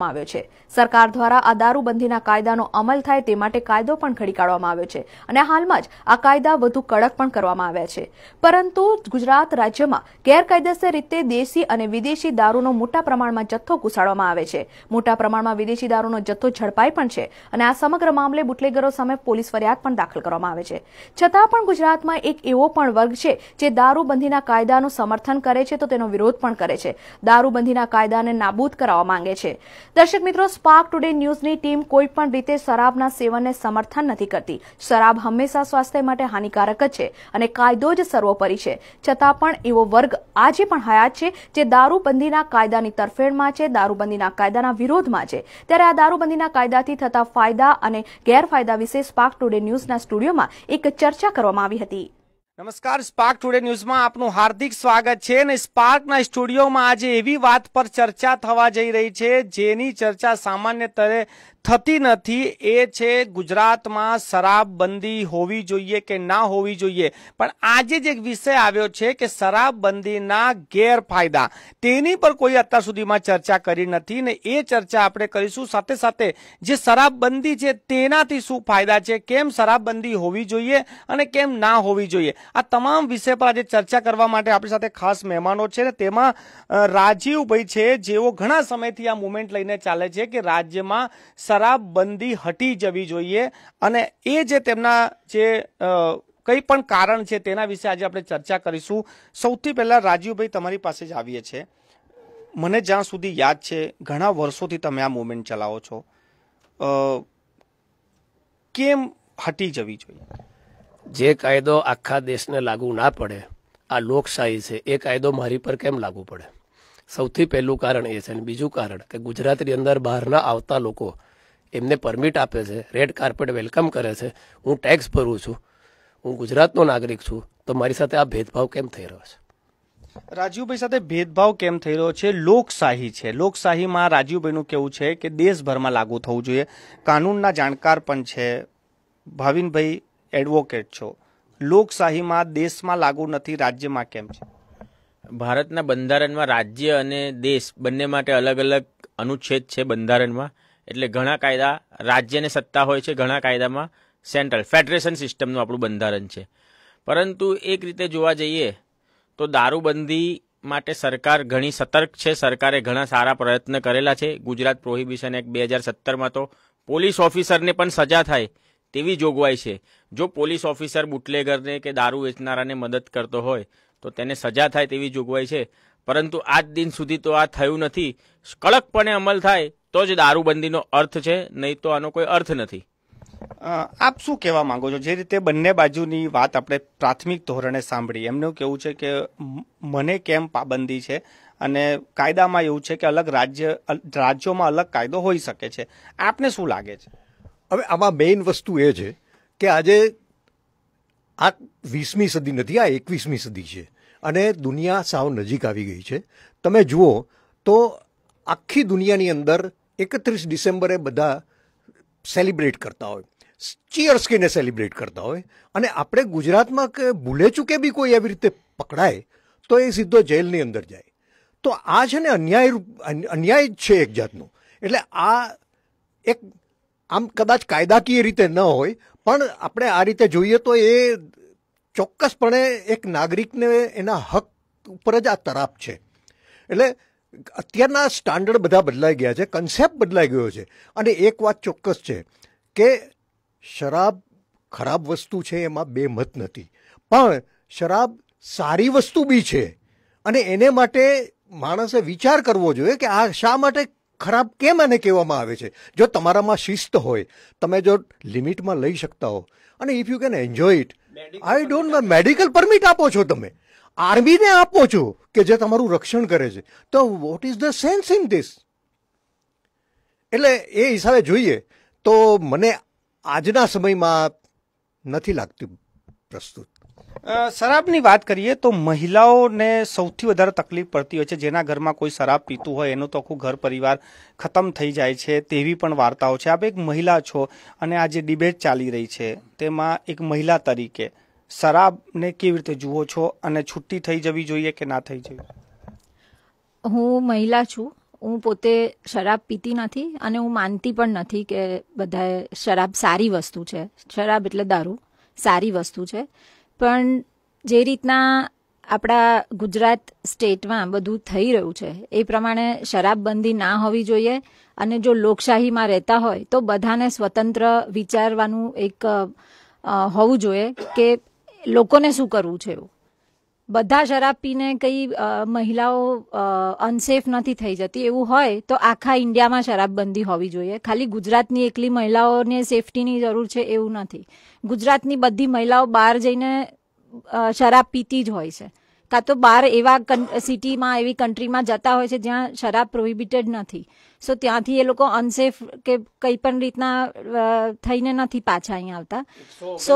આવ્યો છે। સરકાર દ્વારા આ દારૂબંધીના કાયદાનો અમલ થાય તે માટે કાયદો પણ ઘડી કાઢવામાં આવ્યો છે અને હાલમાં જ આ કાયદા વધુ કડક પણ કરવામાં આવ્યા છે। પરંતુ ગુજરાત રાજ્યમાં ગેરકાયદેસર રીતે દેશી અને વિદેશી દારૂનો મોટા પ્રમાણમાં જથ્થો ઘુસાડવામાં આવે છે। મોટા પ્રમાણમાં વિદેશી દારૂનો જથ્થો ઝડપાઈ પણ છે અને આ સમગ્ર મામલે બુટલેગરો સામે પોલીસ ફરિયાદ પણ દાખલ કરવામાં આવે છે। છતાં પણ ગુજરાતમાં એક એવો પણ વર્ગ છે જે દારૂબંધીના કાયદાનું સમર્થન કરે છે તો તેનો વિરોધ પણ કરે છે। દારૂબંધીના કાયદાને નાબૂદ કરાવવા માંગે છે। દર્શક મિત્રો, સ્પાર્ક ટુડે ન્યૂઝની ટીમ કોઈ પણ રીતે શરાબના સેવનને સમર્થન નથી કરતી। શરાબ હંમેશા સ્વાસ્થ્ય માટે હાનિકારક જ છે અને કાયદો જ સર્વોપરી છે। છતાં પણ એવો વર્ગ આજે પણ હયાત છે જે દારૂબંધીના કાયદાની તરફેણમાં છે, દારૂબંધીના કાયદાના વિરોધમાં છે। ત્યારે આ દારૂબંધીના કાયદાથી થતા ફાયદા અને ગેરફાયદા વિશે સ્પાર્ક ટુડે ન્યૂઝના સ્ટુડિયોમાં એક ચર્ચા કરવામાં આવી હતી। નમસ્કાર, સ્પાર્ક ટુડે ન્યૂઝમાં આપનું હાર્દિક સ્વાગત છે અને સ્પાર્કના સ્ટુડિયોમાં આજે એવી વાત પર ચર્ચા થવા જઈ રહી છે જેની ચર્ચા સામાન્યતરે થતી નથી। એ છે ગુજરાતમાં શરાબબંધી હોવી જોઈએ કે ના હોવી જોઈએ। પણ આજે જ એક વિષય આવ્યો છે કે શરાબબંધીના ગેરફાયદા, તેની પર કોઈ અત્યાર સુધીમાં ચર્ચા કરી નથી ને એ ચર્ચા આપણે કરીશું। સાથે સાથે જે શરાબબંધી છે તેનાથી શું ફાયદા છે, કેમ શરાબબંધી હોવી જોઈએ અને કેમ ના હોવી જોઈએ, આ તમામ વિષય પર આજે ચર્ચા કરવા માટે આપણી સાથે ખાસ મહેમાનો છે ને તેમાં રાજીવભાઈ છે, જેઓ ઘણા સમયથી આ મુવમેન્ટ લઈને ચાલે છે કે રાજ્યમાં શરાબબંધી હટી જવી જોઈએ અને એ જે તેમના જે કંઈ પણ કારણ છે તેના વિશે આજે આપણે ચર્ચા કરીશું। સૌથી પહેલા રાજીવભાઈ તમારી પાસે જ આવીએ છીએ। મને જ્યાં સુધી યાદ છે ઘણા વર્ષોથી તમે આ મુવમેન્ટ ચલાવો છો, કેમ હટી જવી જોઈએ? જે કાયદો આખા દેશને લાગુ ના પડે, આ લોકશાહી છે, એ કાયદો મારી પર કેમ લાગુ પડે? સૌથી પહેલું કારણ એ છે। અને બીજું કારણ કે ગુજરાતની અંદર બહારના આવતા લોકો એમને પરમિટ આપે છે, રેડ કાર્પેટ વેલકમ કરે છે, હું ટેક્સ ભરું છું, હું ગુજરાતનો નાગરિક છું, તો મારી સાથે આ ભેદભાવ કેમ થઈ રહ્યો છે? રાજીવભાઈ સાથે ભેદભાવ કેમ થઈ રહ્યો છે? લોકશાહી છે, લોકશાહીમાં રાજીવભાઈનું કેવું છે કે દેશભરમાં લાગુ થવું જોઈએ, કાનૂનના જાણકાર પણ છે, ભાવિનભાઈ એડવોકેટ છો, લોકશાહીમાં દેશમાં લાગુ નથી, રાજ્યમાં કેમ છે? ભારતના બંધારણમાં રાજ્ય અને દેશ બંને માટે અલગ અલગ અનુચ્છેદ છે બંધારણમાં। એટલે ઘણા કાયદા રાજ્યને સત્તા હોય છે, ઘણા કાયદામાં સેન્ટ્રલ ફેડરેશન સિસ્ટમનું આપણું બંધારણ છે। પરંતુ એક રીતે જોવા જઈએ તો દારૂબંધી માટે સરકાર ઘણી સતર્ક છે। સરકારે ઘણા સારા પ્રયત્ન કરેલા છે। ગુજરાત પ્રોહિબિશન એક્ટ 2017માં તો પોલીસ ઓફિસરને પણ સજા થાય તેવી જોગવાઈ છે। જો પોલીસ ઓફિસર બુટલેગરને કે દારૂ વેચનારાને મદદ કરતો હોય તો તેને સજા થાય તેવી જોગવાઈ છે। પરંતુ આજ દિન સુધી તો આ થયું નથી। કડકપણે અમલ થાય તો જ દારૂબંધીનો અર્થ છે, નહીં તો આનો કોઈ અર્થ નથી। આપ શું કહેવા માંગો છો? જે રીતે બંને બાજુની વાત આપણે પ્રાથમિક ધોરણે સાંભળી, એમનું કેવું છે કે મને કેમ પાબંદી છે અને કાયદામાં એવું છે કે અલગ રાજ્યોમાં અલગ કાયદો હોઈ શકે છે। આપને શું લાગે છે? હવે આમાં મેઇન વસ્તુ એ છે કે આજે આ 20મી સદી નથી, આ 21મી સદી છે અને દુનિયા સાવ નજીક આવી ગઈ છે। તમે જુઓ તો આખી દુનિયાની અંદર 31 ડિસેમ્બરે બધા સેલિબ્રેટ કરતા હોય, ચીયર્સ કહીને સેલિબ્રેટ કરતા હોય, અને આપણે ગુજરાતમાં કે ભૂલે ચૂકે બી કોઈ એવી રીતે પકડાય તો એ સીધો જેલની અંદર જાય। તો આ છે ને અન્યાય જ છે એક જાતનો। એટલે આ એક આમ કદાચ કાયદાકીય રીતે ન હોય પણ આપણે આ રીતે જોઈએ તો એ ચોક્કસપણે એક નાગરિકને એના હક ઉપર જ આ તરાપ છે। એટલે અત્યારના સ્ટાન્ડર્ડ બધા બદલાઈ ગયા છે, કન્સેપ્ટ બદલાઈ ગયો છે। અને એક વાત ચોક્કસ છે કે શરાબ ખરાબ વસ્તુ છે, એમાં બે મત નથી, પણ શરાબ સારી વસ્તુ બી છે અને એને માટે માણસે વિચાર કરવો જોઈએ કે આ શા માટે ખરાબ કેમ આને કહેવામાં આવે છે। જો તમારામાં શિસ્ત હોય, તમે જો લિમિટમાં લઈ શકતા હો અને if you can enjoy it, I don't medical permit આપો છો, તમે આર્મીને આપો છો કે જે તમારું રક્ષણ કરે છે, તો what is the sense in this? એટલે એ હિસાબે જોઈએ તો મને આજના સમયમાં નથી લાગતું પ્રસ્તુત। શરાબની વાત કરીએ તો મહિલાઓને સૌથી વધારે તકલીફ પડતી હોય છે। જેના ઘરમાં કોઈ શરાબ પીતું હોય એનું તો આખું ઘર પરિવાર ખતમ થઈ જાય છે, તેવી પણ વાર્તાઓ છે। આપ એક મહિલા છો અને આ જે ડિબેટ ચાલી રહી છે તેમાં એક મહિલા તરીકે શરાબને કેવી રીતે જુઓ છો અને છૂટી થઈ જવી જોઈએ કે ના થઈ જવી? હું મહિલા છું, હું પોતે શરાબ પીતી નથી અને હું માનતી પણ નથી કે બધાએ શરાબ સારી વસ્તુ છે. શરાબ એટલે દારૂ સારી વસ્તુ છે. પણ જે રીતના આપણા ગુજરાત સ્ટેટમાં બધું થઈ રહ્યું છે એ પ્રમાણે શરાબબંધી ના હોવી જોઈએ. અને જો લોકશાહીમાં રહેતા હોય તો બધાને સ્વતંત્ર વિચારવાનું એક હોવું જોઈએ કે લોકોને શું કરવું છે. એવું બધા શરાબ પીને કઈ મહિલાઓ અનસેફ નથી થઈ જતી એવું હોય તો આખા ઇન્ડિયામાં શરાબબંધી હોવી જોઈએ. ખાલી ગુજરાતની એકલી મહિલાઓને સેફટીની જરૂર છે એવું નથી. ગુજરાતની બધી મહિલાઓ બહાર જઈને શરાબ પીતી જ હોય છે, કાં તો બહાર એવા સિટીમાં એવી કન્ટ્રીમાં જતા હોય છે જ્યાં શરાબ પ્રોહિબિટેડ નથી. સો ત્યાંથી એ લોકો અનસેફ કે કંઈ પણ રીતના થઈને નથી પાછા અહીંયા આવતા. સો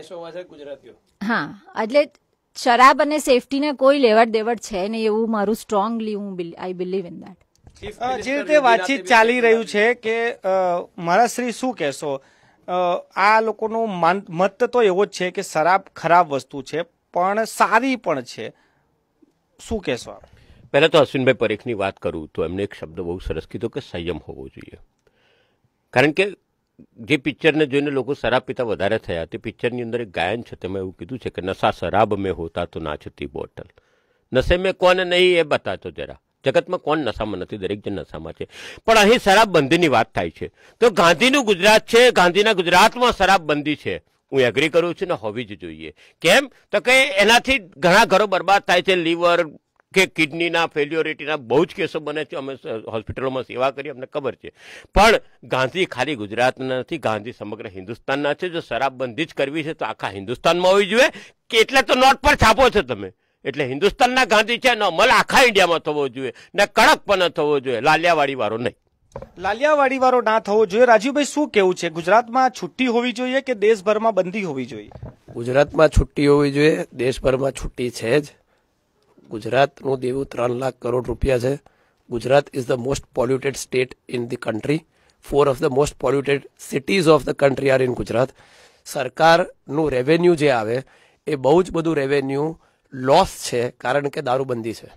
હા, એટલે શરાબ અને સેફટીને કોઈ લેવડ દેવડ છે ને એવું મારું strongly I believe in that. જે રીતે વાતચીત ચાલી રહ્યું છે કે મારા શ્રી શું કહેશો, આ લોકોનો મત તો એવો જ છે કે શરાબ ખરાબ વસ્તુ છે પણ સારી પણ છે, શું કહેશો આપ? પહેલા તો અશ્વિનભાઈ પરીખની વાત કરું તો એમને એક શબ્દ બહુ સરસ કીધો કે સંયમ હોવો જોઈએ. કારણ કે જે પિક્ચરને જોઈને લોકો શરાબ પીતા વધારે થયા, તે પિક્ચરની અંદર એક ગાયન છે તેમાં એવું કીધું છે કે નશા શરાબ મેં હોતા તો નાચતી બોટલ, નशे में કોણ નહીં એ બતાતો જરા. જગતમાં કોણ નશામાં નથી, દરેક જણ નશામાં છે. પણ અહીં શરાબબંધીની વાત થાય છે તો ગાંધીનું ગુજરાત છે, ગાંધીના ગુજરાતમાં શરાબબંધી છે. હું એગ્રી કરું છું ને હોવી જ જોઈએ. કેમ તો કે એનાથી ઘણા ઘરો બરબાદ થાય છે. લીવર કે કિડનીના ફેલ્યોરિટીના બહુ જ કેસો બને છે. અમે હોસ્પિટલોમાં સેવા કરી, અમને ખબર છે. પણ ગાંધી ખાલી ગુજરાતના નથી, ગાંધી સમગ્ર હિન્દુસ્તાનના છે. જો શરાબબંધી જ કરવી છે તો આખા હિન્દુસ્તાનમાં હોવી જોઈએ કે એટલે તો નોટ પર છાપો છો તમે. એટલે હિન્દુસ્તાનના ગાંધી છે એનો અમલ આખા ઇન્ડિયામાં થવો જોઈએ ને કડક પણ થવો જોઈએ, લાલિયાવાડી વાળો નહીં. લાલિયાવાડી વાળો ના થવો જોઈએ. રાજીવભાઈ શું કેવું છે, ગુજરાતમાં છુટ્ટી હોવી જોઈએ કે દેશભરમાં બંધી હોવી જોઈએ? ગુજરાતમાં છુટ્ટી હોવી જોઈએ, દેશભરમાં છુટ્ટી છે જ. ગુજરાતનું દેવું 3 લાખ કરોડ રૂપિયા છે. Gujarat is the most polluted state in the country. 4 of the most polluted cities of the country are in Gujarat. સરકારનું રેવન્યુ જે આવે એ બહુ જ બધું રેવન્યુ લોસ છે કારણ કે દારૂબંધી છે.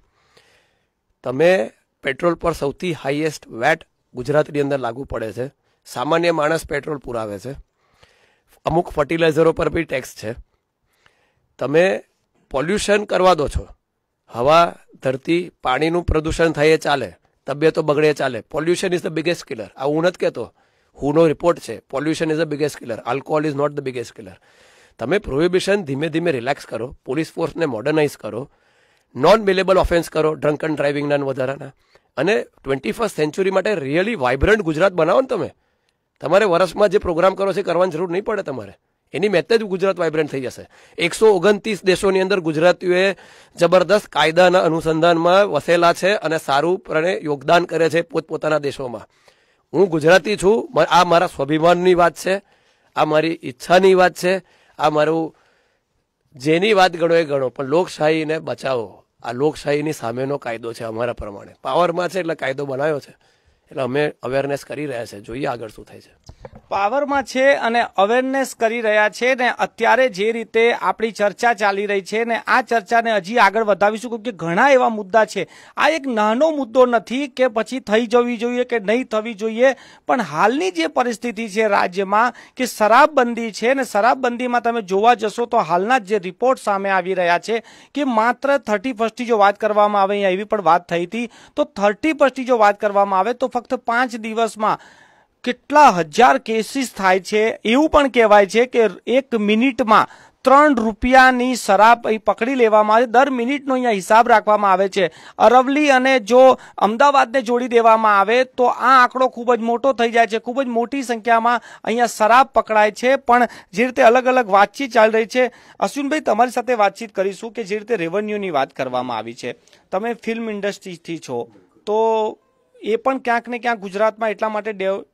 તમે પેટ્રોલ પર સૌથી હાઈએસ્ટ વેટ ગુજરાતની અંદર લાગુ પડે છે. સામાન્ય માણસ પેટ્રોલ પુરાવે છે. અમુક ફર્ટિલાઇઝરો પર બી ટેક્સ છે. તમે પોલ્યુશન કરવા દો છો. હવા, ધરતી, પાણીનું પ્રદૂષણ થાય એ ચાલે, તબિયતો બગડે ચાલે. Pollution is the biggest killer. આ હું નથી કહેતો, હુનો રિપોર્ટ છે. Pollution is the biggest killer. Alcohol is not the biggest killer. તમે પ્રોહિબિશન ધીમે ધીમે રિલેક્સ કરો, પોલીસ ફોર્સને મોડર્નાઇઝ કરો, નોન બેલેબલ ઓફેન્સ કરો, ડ્રંક એન્ડ ડ્રાઇવિંગના વધારાના, અને 21st સેન્ચુરી માટે રિયલી વાઇબ્રન્ટ ગુજરાત બનાવો ને તમે. તમારે વર્ષમાં જે પ્રોગ્રામ કરો છે કરવાની જરૂર નહીં પડે તમારે. એની મેતે જ ગુજરાત વાઇબ્રન્ટ થઈ જશે. 129 દેશોની અંદર ગુજરાતીઓએ જબરદસ્ત કાયદાના અનુસંધાનમાં વસેલા છે અને સારું પ્રણે યોગદાન કરે છે પોતપોતાના દેશોમાં. હું ગુજરાતી છું, આ મારા સ્વાભિમાનની વાત છે, આ મારી ઈચ્છાની વાત છે, આ મારું જેની વાત ગણો એ ગણો, પણ લોકશાહીને બચાવો. આ લોકશાહીની સામેનો કાયદો છે. અમારા પ્રમાણે પાવરમાં છે એટલે કાયદો બનાવ્યો છે, એટલે અમે અવેરનેસ કરી રહ્યા છે. જોઈએ આગળ શું થાય છે. પાવરમાં છે અને અવેરનેસ કરી રહ્યા છે ને અત્યારે જે રીતે આપણી ચર્ચા ચાલી રહી છે ને આ ચર્ચાને હજી આગળ વધાવીશું કે ઘણા એવા મુદ્દા છે. આ એક નાનો મુદ્દો નથી કે પછી થઈ જવી જોઈએ કે નહીં થવી જોઈએ, પણ હાલની જે પરિસ્થિતિ છે રાજ્યમાં કે શરાબબંધી છે ને શરાબબંધીમાં તમે જોવા જશો તો હાલના જે રિપોર્ટ સામે આવી રહ્યા છે કે માત્ર 31st જો વાત કરવામાં આવે, અહીંયા એવી પણ વાત થઈ હતી, તો 31st જો વાત કરવામાં આવે તો ફક્ત 5 દિવસમાં કેટલા હજાર કેસીસ થાય છે. એવું પણ કહેવાય છે કે 1 મિનિટમાં 3 રૂપિયાની શરાબ પકડી લેવામાં આવે. દર મિનિટનો અહીંયા હિસાબ રાખવામાં આવે છે. અરવલ્લી અને જો અમદાવાદને જોડી દેવામાં આવે તો આ આંકડો ખૂબ જ મોટો થઈ જાય છે. ખૂબ જ મોટી સંખ્યામાં અહીંયા શરાબ પકડાય છે. પણ જે રીતે અલગ અલગ વાતચીત ચાલી રહી છે, અશ્વિનભાઈ તમારી સાથે વાતચીત કરીશું કે જે રીતે રેવન્યુની વાત કરવામાં આવી છે. તમે ફિલ્મ ઇન્ડસ્ટ્રીથી છો તો એ પણ ક્યાંક ને ક્યાંક ગુજરાતમાં એટલા માટે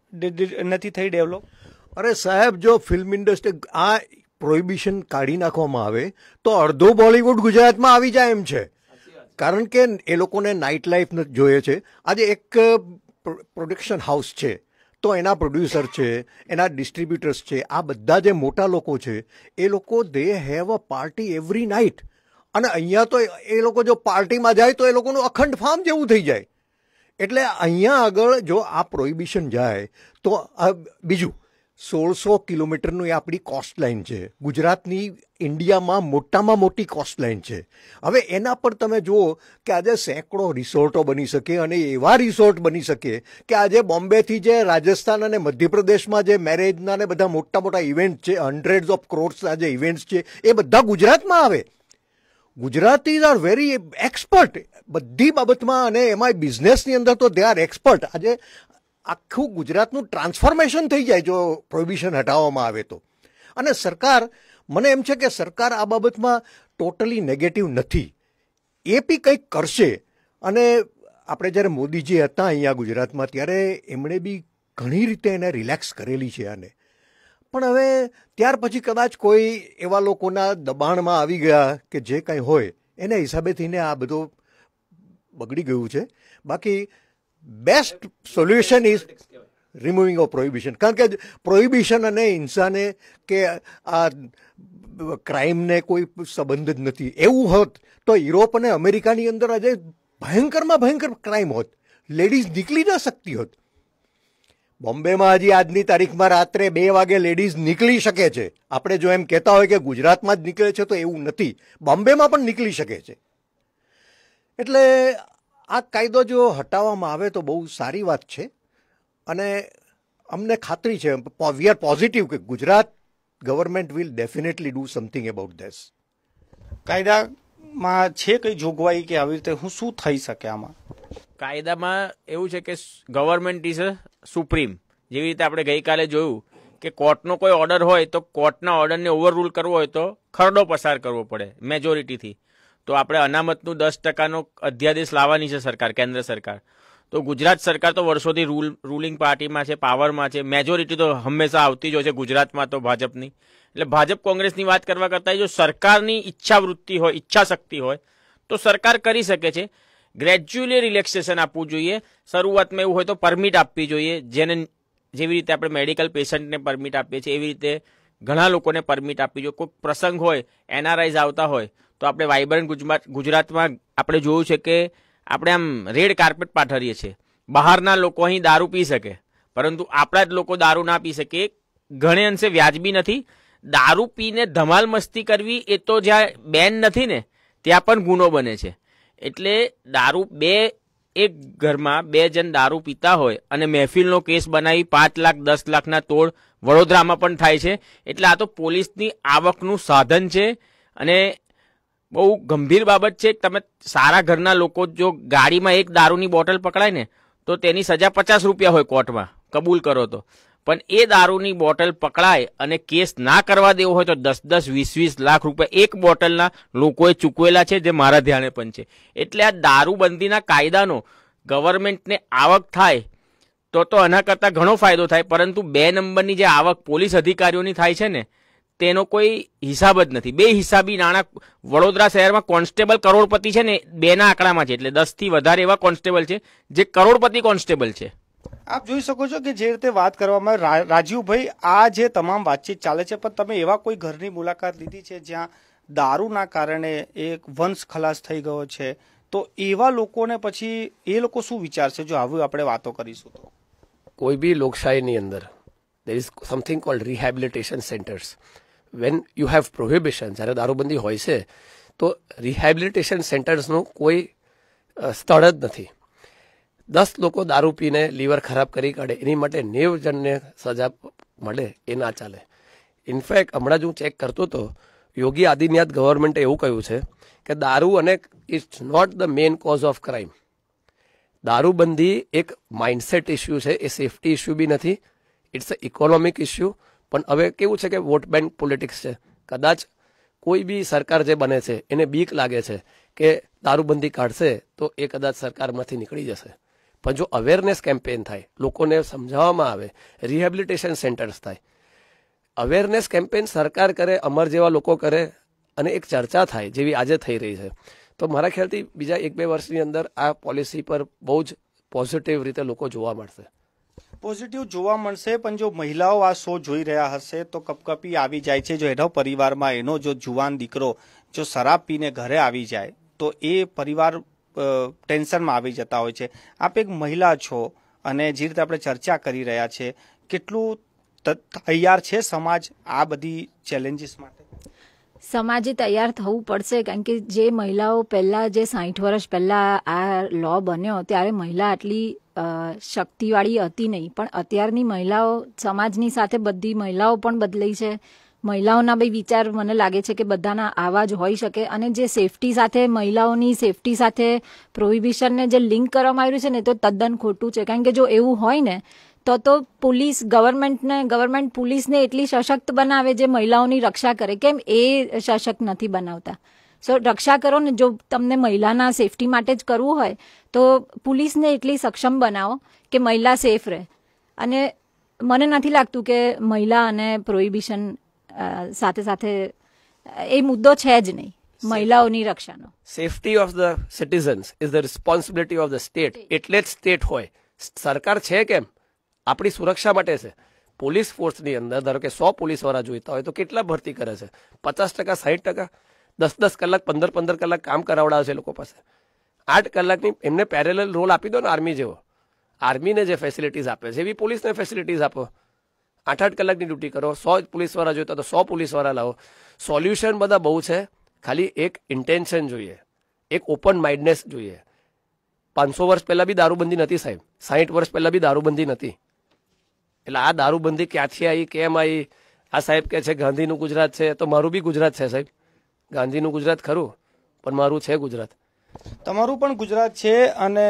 નથી થઈ ડેવલપ? અરે સાહેબ, જો ફિલ્મ ઇન્ડસ્ટ્રી આ પ્રોહિબિશન કાઢી નાખવામાં આવે તો અડધો બોલિવૂડ ગુજરાતમાં આવી જાય એમ છે. કારણ કે એ લોકોને નાઇટ લાઈફ જોઈએ છે. આજે એક પ્રોડક્શન હાઉસ છે તો એના પ્રોડ્યુસર છે, એના ડિસ્ટ્રીબ્યુટર્સ છે, આ બધા જે મોટા લોકો છે એ લોકો they have a party every night. અને અહીંયા તો એ લોકો જો પાર્ટીમાં જાય તો એ લોકોનું અખંડ ફાર્મ જેવું થઈ જાય. એટલે અહીંયા આગળ જો આ પ્રોહિબિશન જાય તો બીજું 1600 કિલોમીટરનું એ આપણી કોસ્ટ લાઇન છે. ગુજરાતની ઇન્ડિયામાં મોટામાં મોટી કોસ્ટ લાઇન છે. હવે એના પર તમે જુઓ કે આજે સેંકડો રિસોર્ટો બની શકે અને એવા રિસોર્ટ બની શકે કે આજે બોમ્બેથી જે રાજસ્થાન અને મધ્યપ્રદેશમાં જે મેરેજના ને બધા મોટા મોટા ઇવેન્ટ છે, હંડ્રેડ્સ ઓફ ક્રોર્સના જે ઇવેન્ટ્સ છે, એ બધા ગુજરાતમાં આવે. ગુજરાતીઝ આર વેરી એક્સપર્ટ બધી બાબતમાં, અને એમાં બિઝનેસની અંદર તો દે આર એક્સપર્ટ. આજે આખું ગુજરાતનું ટ્રાન્સફોર્મેશન થઈ જાય જો પ્રોહિબિશન હટાવવામાં આવે તો. અને સરકાર, મને એમ છે કે સરકાર આ બાબતમાં ટોટલી નેગેટિવ નથી, એ બી કંઈક કરશે. અને આપણે જ્યારે મોદીજી હતા અહીંયા ગુજરાતમાં ત્યારે એમણે બી ઘણી રીતે એને રિલેક્સ કરેલી છે આને. પણ હવે ત્યાર પછી કદાચ કોઈ એવા લોકોના દબાણમાં આવી ગયા કે જે કંઈ હોય એના હિસાબે થઈને આ બધું બગડી ગયું છે. બાકી best solution is removing of prohibition. કારણ કે પ્રોહિબિશન અને હિંસાને કે આ ક્રાઇમને કોઈ સંબંધ જ નથી. એવું હોત તો યુરોપ અને અમેરિકાની અંદર આજે ભયંકરમાં ભયંકર ક્રાઇમ હોત, લેડીઝ નીકળી ન શકતી હોત. બોમ્બેમાં હજી આજની તારીખમાં રાત્રે 2 વાગે લેડીઝ નીકળી શકે છે. આપણે જો એમ કહેતા હોય કે ગુજરાતમાં જ નીકળે છે તો એવું નથી, બોમ્બેમાં પણ નીકળી શકે છે. એટલે આ કાયદો જો હટાવવામાં આવે તો બહુ સારી વાત છે. અને અમને ખાતરી છે, વી આર પોઝિટિવ કે Gujarat government will definitely do something about this. કાયદામાં છે કઈ જોગવાઈ કે આવી રીતે શું થઈ શકે આમાં? કાયદામાં એવું છે કે ગવર્મેન્ટ ઇઝ અ સુપ્રીમ. જેવી રીતે આપણે ગઈકાલે જોયું કે કોર્ટનો કોઈ ઓર્ડર હોય તો કોર્ટના ઓર્ડરને ઓવરરૂલ કરવો હોય તો ખરડો પસાર કરવો પડે મેજોરિટીથી. તો આપણે અનામતનું 10% અધ્યાદેશ લાવવાની છે સરકાર, કેન્દ્ર સરકાર. તો ગુજરાત સરકાર તો વર્ષોથી રૂલિંગ પાર્ટીમાં છે, પાવરમાં છે. મેજોરિટી તો હંમેશા આવતી જ હોય છે ગુજરાતમાં તો ભાજપની. એટલે ભાજપ કોંગ્રેસની વાત કરવા કરતાં જો સરકારની ઈચ્છાવૃત્તિ હોય, ઈચ્છા શક્તિ હોય તો સરકાર કરી શકે છે. ગ્રેજ્યુઅલી રિલેક્સેશન આપવું જોઈએ. શરૂઆતમાં એવું હોય તો પરમિટ આપવી જોઈએ, જેને જેવી રીતે આપણે મેડિકલ પેશન્ટને પરમિટ આપીએ છીએ એવી રીતે ઘણા લોકોને પરમિટ આપવી જોઈએ. કોઈ પ્રસંગ હોય, એનઆરઆઈઝ આવતા હોય તો આપણે વાઇબ્રન્ટ ગુજરાતમાં આપણે જોયું છે કે આપણે આમ રેડ કાર્પેટ પાથરીએ છીએ. બહારના લોકો અહીં દારૂ પી શકે, પરંતુ આપણા જ લોકો દારૂ ના પી શકે. ઘણે અંશે વ્યાજબી નથી. દારૂ પીને ધમાલ મસ્તી કરવી એ તો જ્યાં બેન નથી ને ત્યાં પણ ગુનો બને છે. એટલે દારૂ એક ઘરમાં 2 જણ દારૂ પીતા હોય અને મહેફિલનો કેસ બનાવી 5 લાખ 10 લાખના તોડ વડોદરામાં પણ થાય છે. એટલે આ તો પોલીસની આવકનું સાધન છે અને બહુ ગંભીર બાબત છે. તમે સારા ઘરના લોકો જો ગાડીમાં એક દારૂની બોટલ પકડાય ને તો તેની સજા 50 રૂપિયા હોય કોર્ટમાં, કબૂલ કરો તો. પણ એ દારૂની બોટલ પકડાય અને કેસ ના કરવા દેવો હોય તો 10-10, 20-20 લાખ રૂપિયા એક બોટલના લોકોએ ચૂકવેલા છે, જે મારા ધ્યાને પણ છે. એટલે આ દારૂબંધીના કાયદાનો ગવર્મેન્ટને આવક થાય તો આના કરતાં ઘણો ફાયદો થાય. પરંતુ 2 નંબરની જે આવક પોલીસ અધિકારીઓની થાય છે ને તેનો કોઈ હિસાબ જ નથી. બેહિસાબી નાણાં વડોદરા શહેરમાં કોન્સ્ટેબલ કરોડપતિ છે ને 2ના આંકડામાં છે. એટલે 10થી વધારે એવા કોન્સ્ટેબલ છે જે કરોડપતિ કોન્સ્ટેબલ છે. આપ જોઈ શકો છો કે જે રીતે વાત કરવામાં રાજુભાઈ, આ જે તમામ વાતચીત ચાલે છે, પણ તમે એવા કોઈ ઘરની મુલાકાત લીધી છે જ્યાં દારૂના કારણે એક વંશ ખલાસ થઈ ગયો છે? તો એવા લોકોને પછી એ લોકો શું વિચારશે જો આવી આપણે વાતો કરીશું તો? કોઈ બી લોકશાહીની અંદર there is something called rehabilitation centers. When you have prohibition, જ્યારે દારૂબંધી હોય છે તો રિહેબિલિટેશન સેન્ટર્સનું કોઈ સ્થળ જ નથી. 10 લોકો દારૂ પીને લીવર ખરાબ કરી કાઢે એની માટે 90 જણને સજા મળે એ ના ચાલે. ઇનફેક્ટ હમણાં જ હું ચેક કરતો હતો, યોગી આદિત્યનાથ ગવર્મેન્ટે એવું કહ્યું છે કે દારૂ અને it's not the main cause of crime. દારૂબંધી એક માઇન્ડસેટ ઇસ્યુ છે, એ સેફટી ઇસ્યુ બી નથી, ઇટ્સ અ ઇકોનોમિક ઇસ્યુ. પણ હવે કેવું છે કે વોટ બેંક પોલિટિક્સ છે. કદાચ કોઈ બી સરકાર જે બને છે એને બીક લાગે છે કે દારૂબંધી કાઢશે તો એ કદાચ સરકારમાંથી નીકળી જશે. પણ જો અવેરનેસ કેમ્પેન થાય, લોકોને સમજાવવામાં આવે, રિહેબિલિટેશન સેન્ટર્સ થાય, અવેરનેસ કેમ્પેન સરકાર કરે, અમર જેવા લોકો કરે અને એક ચર્ચા થાય જેવી આજે થઈ રહી છે, તો મારા ખ્યાલથી બીજા 1-2 વર્ષની અંદર આ પોલિસી પર બહુ જ પોઝિટિવ રીતે લોકો જોવા મળશે. પોઝિટિવ જોવા મળશે. પણ જો મહિલાઓ આ શો જોઈ રહ્યા હશે તો કપકપી આવી જાય છે. જો એનો પરિવારમાં એનો જો જુવાન દીકરો જો શરાબ પીને ઘરે આવી જાય તો એ પરિવાર ટેન્શનમાં આવી જતા હોય છે. આપ એક મહિલા છો અને જે રીતે આપણે ચર્ચા કરી રહ્યા છે, કેટલું તૈયાર છે સમાજ આ બધી ચેલેન્જીસ માટે? સમાજે તૈયાર થવું પડશે, કારણ કે જે મહિલાઓ પહેલાં જે 60 વર્ષ પહેલાં આ લો બન્યો ત્યારે મહિલા આટલી શક્તિવાળી હતી નહીં, પણ અત્યારની મહિલાઓ સમાજની સાથે બધી મહિલાઓ પણ બદલાઈ છે. મહિલાઓના બી વિચાર મને લાગે છે કે બધાના આવા જ હોઈ શકે. અને જે સેફટી સાથે, મહિલાઓની સેફટી સાથે પ્રોહિબિશનને જે લિંક કરવામાં આવ્યું છે ને, તો તદ્દન ખોટું છે. કારણ કે જો એવું હોય ને તો પોલીસ, ગવર્મેન્ટ પોલીસને એટલી સશક્ત બનાવે જે મહિલાઓની રક્ષા કરે. કેમ એ સશક્ત નથી બનાવતા? સો રક્ષા કરો ને. જો તમને મહિલાના સેફટી માટે જ કરવું હોય તો પોલીસને એટલી સક્ષમ બનાવો કે મહિલા સેફ રહે. અને મને નથી લાગતું કે મહિલા અને પ્રોહિબિશન સાથે સાથે એ મુદ્દો છે જ નહીં મહિલાઓની રક્ષાનો. Safety of the citizens is the responsibility of the state. એટલે જ સ્ટેટ હોય. સરકાર છે કેમ? આપણી સુરક્ષા માટે છે. પોલીસ ફોર્સની અંદર ધારો કે 100 પોલીસવાળા જોઈતા હોય તો કેટલા ભરતી કરે છે? 50%, 60%? 10 કલાક, 15 કલાક કામ કરાવડાવે છે લોકો પાસે. 8 કલાકની એમને પેરેલલ રોલ આપી દો ને આર્મી જેવો. આર્મીને જે ફેસિલિટીઝ આપે છે એવી પોલીસને ફેસિલિટીઝ આપો. 8 કલાકની ડ્યુટી કરો. 100 પોલીસવાળા જોઈતા તો 100 પોલીસવાળા લાવો. સોલ્યુશન બધા બહુ છે, ખાલી એક ઇન્ટેન્શન જોઈએ, એક ઓપન માઇન્ડનેસ જોઈએ. 500 વર્ષ પહેલા બી દારૂબંધી નથી સાહેબ. 60 વર્ષ પહેલા બી દારૂબંધી નથી. એટલે આ દારૂબંધી ક્યાંથી આવી, કેમ આવી? આ સાહેબ કે છે ગાંધીનું ગુજરાત છે, તો મારું બી ગુજરાત છે સાહેબ. ગાંધીનું ગુજરાત ખરું, પણ મારું છે ગુજરાત. તમારું પણ ગુજરાત છે. અને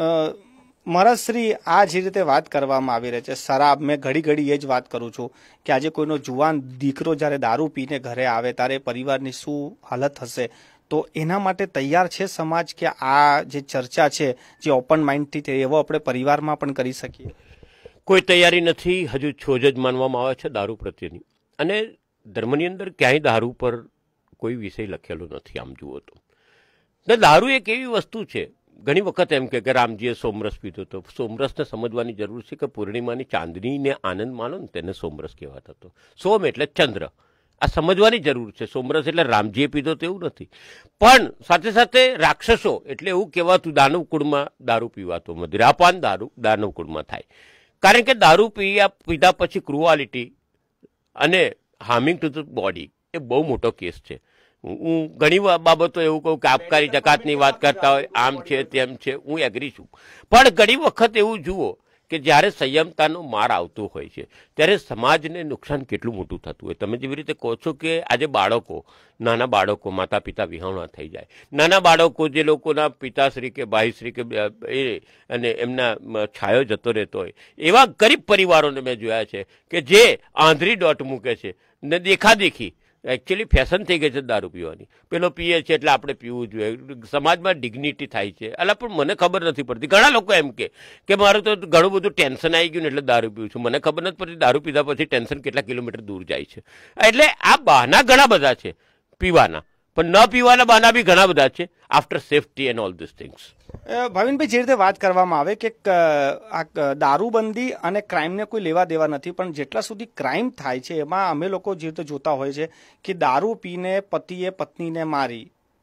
મહારાજશ્રી, આ જે રીતે વાત કરવામાં આવી રહી છે શરાબ, મેં ઘડી એ જ વાત કરું છું કે આજે કોઈનો જુવાન દીકરો જ્યારે દારૂ પીને ઘરે આવે ત્યારે પરિવારની શું હાલત હશે? તો એના માટે તૈયાર છે સમાજ કે આ જે ચર્ચા છે જે ઓપન માઇન્ડથી છે એવો આપણે પરિવારમાં પણ કરી શકીએ? કોઈ તૈયારી નથી. હજુ છોજ જ માનવામાં આવે છે દારૂ પ્રત્યેની. અને ધર્મની અંદર ક્યાંય દારૂ પર કોઈ વિષય લખેલો નથી આમ જુઓ તો. ને દારૂ એક એવી વસ્તુ છે, ઘણી વખત એમ કે રામજીએ સોમરસ પીધો હતો. સોમરસને સમજવાની જરૂર છે કે પૂર્ણિમાની ચાંદનીને આનંદ માનો ને તેને સોમરસ કહેવાતો હતો. સોમ એટલે ચંદ્ર. આ સમજવાની જરૂર છે. સોમરસ એટલે રામજીએ પીધો તો એવું નથી. પણ સાથે સાથે રાક્ષસો એટલે એવું કહેવાતું દાનવ કુળમાં દારૂ પીવાતો, મદિરાપાન દારૂ દાનવ કુળમાં થાય. કારણ કે દારૂ પીધા પછી ક્રુઆલિટી અને હાર્મિંગ ટુ ધ બોડી એ બહુ મોટો કેસ છે. હું ઘણી બાબતો એવું કહું કે આબકારી જકાતની વાત કરતા હોય, આમ છે તેમ છે, હું એગ્રી છું. પણ ઘણી વખત એવું જુઓ કે જ્યારે સંયમતાનો માર આવતો હોય છે ત્યારે સમાજને નુકસાન કેટલું મોટું થતું હોય. તમે જેવી રીતે કહો છો કે આજે બાળકો, નાના બાળકો માતા પિતા વિહોણા થઈ જાય. નાના બાળકો જે લોકોના પિતાશ્રી કે ભાઈશ્રી કે અને એમના છાયો જતો રહેતો હોય, એવા ગરીબ પરિવારોને મેં જોયા છે કે જે આંધળી દોટ મૂકે છે ને દેખાદેખી. એકચ્યુઅલી ફેશન થઈ ગઈ છે દારૂ પીવાની. પેલો પીએ છે એટલે આપણે પીવું જોઈએ. સમાજમાં ડિગ્નિટી થાય છે. અલા પણ મને ખબર નથી પડતી. ઘણા લોકો એમ કે મારું તો ઘણું બધું ટેન્શન આવી ગયું ને એટલે દારૂ પીવું છું. મને ખબર નથી પડતી દારૂ પીધા પછી ટેન્શન કેટલા કિલોમીટર દૂર જાય છે. એટલે આ બહાના ઘણા બધા છે પીવાના, પણ ન પીવાના બહાના બી ઘણા બધા છે. After safety and all this things. ભાવિનભાઈ, જે રીતે વાત કરવામાં આવે કે આ દારૂબંધી અને ક્રાઇમને કોઈ લેવા દેવા નથી, પણ જેટલા સુધી ક્રાઇમ થાય છે એમાં અમે લોકો જે રીતે જોતા હોય છે કે દારૂ પીને પતિએ પત્નીને મારી,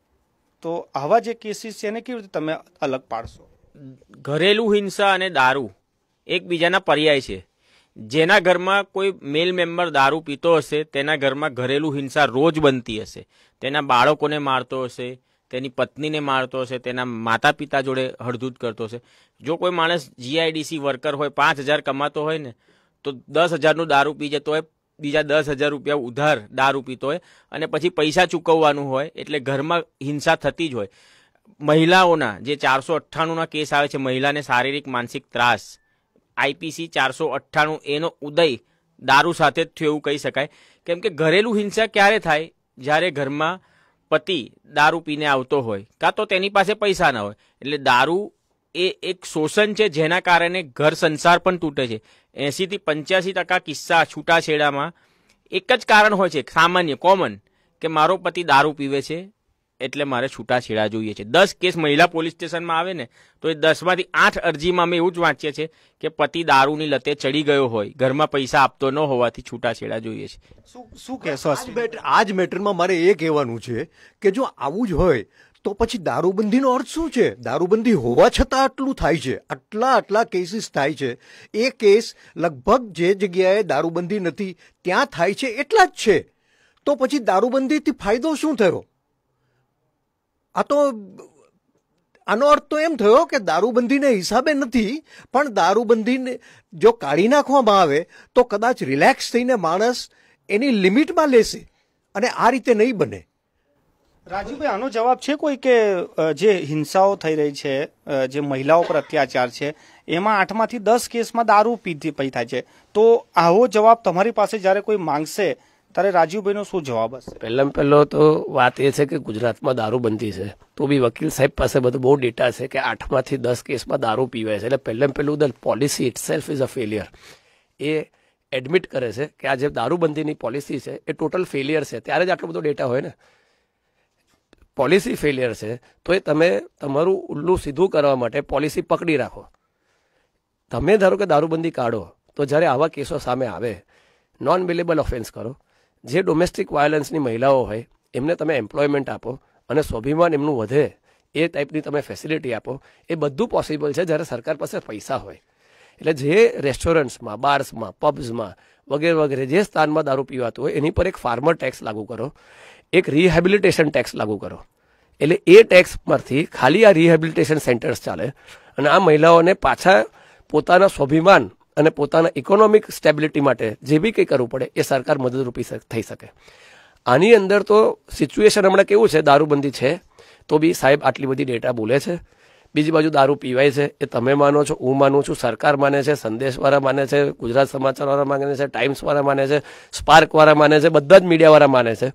તો આવા જે કેસીસ છે એને કેવી રીતે તમે અલગ પાડશો? ઘરેલું હિંસા અને દારૂ એકબીજાના પર્યાય છે. જેના ઘરમાં કોઈ મેલ મેમ્બર દારૂ પીતો હશે તેના ઘરમાં ઘરેલું હિંસા રોજ બનતી હશે. તેના બાળકોને મારતો હશે, તેની પત્નીને મારતો હશે, તેના માતા પિતા જોડે હળધૂત કરતો હશે. જો કોઈ માણસ GIDC વર્કર હોય, 5,000 કમાતો હોય ને, તો 10,000નું દારૂ પી જતો હોય, બીજા 10,000 રૂપિયા ઉધાર દારૂ પીતો હોય અને પછી પૈસા ચૂકવવાનું હોય, એટલે ઘરમાં હિંસા થતી જ હોય. મહિલાઓના જે 498ના કેસ આવે છે, મહિલાને શારીરિક માનસિક ત્રાસ, IPC 498 એનો ઉદય દારૂ સાથે જ થયો એવું કહી શકાય. કેમ કે ઘરેલું હિંસા ક્યારે થાય? જ્યારે ઘરમાં પતિ દારૂ પીને આવતો હોય કાં તો તેની પાસે પૈસા ના હોય. એટલે દારૂ એ એક શોષણ છે જેના કારણે ઘર સંસાર પણ તૂટે છે. 80 થી 85% કિસ્સા છૂટાછેડામાં એક જ કારણ હોય છે, સામાન્ય કોમન, કે મારો પતિ દારૂ પીવે છે એટલે મારે છૂટાછેડા જોઈએ છે. 10 કેસ મહિલા પોલીસ સ્ટેશનમાં આવે ને તો એ 10માંથી 8 અરજીમાં અમે એવું જ વાંચીએ છીએ કે પતિ દારૂની લતે ચડી ગયો હોય, ઘરમાં પૈસા આપતો ન હોવાથી છૂટાછેડા જોઈએ છે. શું કહેશો? આ જ મેટરમાં મારે એ કહેવાનું છે કે જો આવું જ હોય તો પછી દારૂબંધીનો અર્થ શું છે? દારૂબંધી હોવા છતાં આટલું થાય છે, આટલા કેસીસ થાય છે. એ કેસ લગભગ જે જગ્યાએ દારૂબંધી નથી ત્યાં થાય છે એટલા જ છે. તો પછી દારૂબંધીથી ફાયદો શું થયો? આનો અર્થ તો એમ થયો કે દારૂબંધીને હિસાબે નથી, પણ દારૂબંધીને જો કાઢી નાખવામાં આવે તો કદાચ રિલેક્સ થઈને માણસ એની લિમિટમાં લેશે, અને આ રીતે નહીં બને. રાજીવભાઈ, આનો જવાબ છે કોઈ કે જે હિંસાઓ થઈ રહી છે, જે મહિલાઓ પર અત્યાચાર છે, એમાં 8માંથી 10 કેસમાં દારૂ પી થાય છે, તો આવો જવાબ તમારી પાસે જ્યારે કોઈ માંગશે ત્યારે રાજીવભાઈનો શું જવાબ હશે? પહેલો તો વાત એ છે કે ગુજરાતમાં દારૂબંધી છે, તો બી વકીલ સાહેબ પાસે બધું બહુ ડેટા છે કે 8માંથી 10 કેસમાં દારૂ પીવાય છે. એટલે પહેલું the policy itself is a failure. એ એડમિટ કરે છે કે આ જે દારૂબંધીની પોલિસી છે એ ટોટલ ફેલિયર છે, ત્યારે જ આટલો બધો ડેટા હોય ને. પોલિસી ફેલિયર છે તો એ તમે તમારું ઉલ્લું સીધું કરવા માટે પોલિસી પકડી રાખો. તમે ધારો કે દારૂબંધી કાઢો તો જ્યારે આવા કેસો સામે આવે, નોન બેલેબલ ઓફેન્સ કરો. જે ડોમેસ્ટિક વાયોલન્સની મહિલાઓ હોય એમને તમે એમ્પ્લોયમેન્ટ આપો અને સ્વાભિમાન એમનું વધે એ ટાઈપની તમે ફેસિલિટી આપો. એ બધું પોસિબલ છે જ્યારે સરકાર પાસે પૈસા હોય. એટલે જે રેસ્ટોરન્ટ્સમાં, બાર્સમાં, પબ્સમાં વગેરે વગેરે જે સ્થાનમાં દારૂ પીવાતું હોય એની પર એક ફાર્મર ટેક્સ લાગુ કરો, એક રિહેબિલિટેશન ટેક્સ લાગુ કરો. એટલે એ ટેક્સ પરથી ખાલી આ રિહેબિલિટેશન સેન્ટર્સ ચાલે અને આ મહિલાઓને પાછા પોતાના સ્વાભિમાન અને પોતાના ઇકોનોમિક સ્ટેબિલિટી માટે જે બી કંઈ કરવું પડે એ સરકાર મદદરૂપી થઈ શકે. આની અંદર તો સિચ્યુએશન હમણાં કેવું છે, દારૂબંધી છે તો બી સાહેબ આટલી બધી ડેટા બોલે છે. બીજી બાજુ દારૂ પીવાય છે એ તમે માનો છો, હું માનું છું, સરકાર માને છે, સંદેશવાળા માને છે, ગુજરાત સમાચારવાળા માને છે, ટાઈમ્સવાળા માને છે, સ્પાર્કવાળા માને છે, બધા જ મીડિયાવાળા માને છે.